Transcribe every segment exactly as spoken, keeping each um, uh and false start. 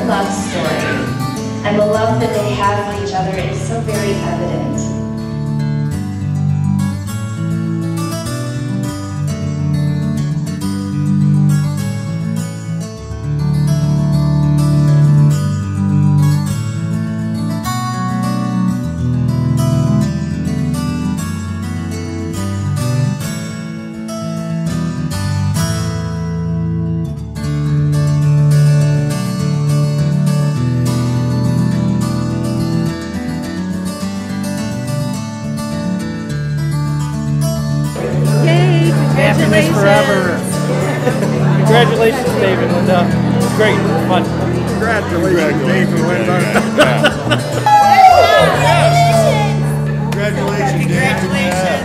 their love story and the love that they have for each other is so very evident. Congratulations. Forever. Congratulations, Dave and Linda. It's great. It's fun. Congratulations, Dave and Linda. Congratulations, Dave. Congratulations.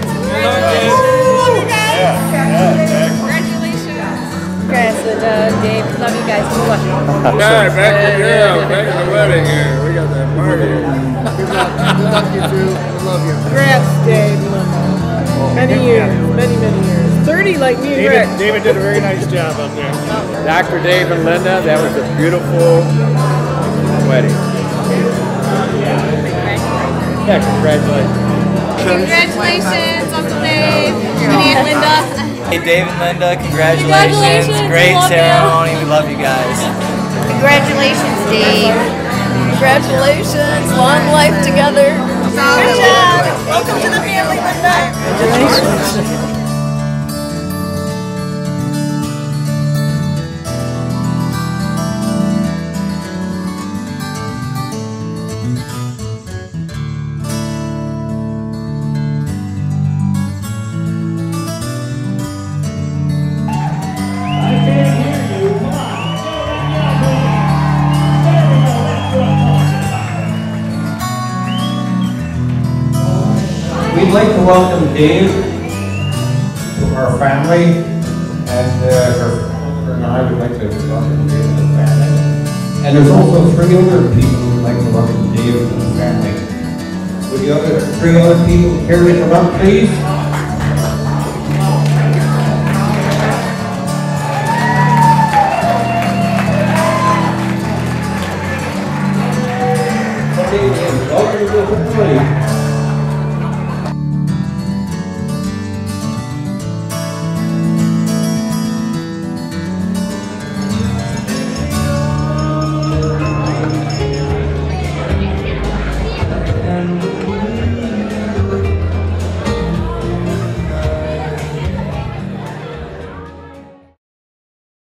Congrats, Linda, Dave. Love you guys. Yeah, back to yeah, back to the wedding here. We got that party. Good luck. Good luck, you two. I love you. Congrats, Dave and Linda. Many years, many, many years. thirty like me and David, Rick. David did a very nice job up there. Doctor Dave and Linda, that was a beautiful wedding. Yeah, congratulations. Congratulations, Uncle Dave and Aunt Linda. Hey, Dave and Linda, congratulations. Congratulations. Great We love ceremony. We love you guys. Congratulations, Dave. Congratulations. Long life together. Good job. Welcome to the family, Linda. Congratulations. We'd like to welcome Dave to our family, and uh, her mother and I would like to welcome Dave to the family. And there's also three other people who would like to welcome Dave to the family. Would the other three other people care to come up, please?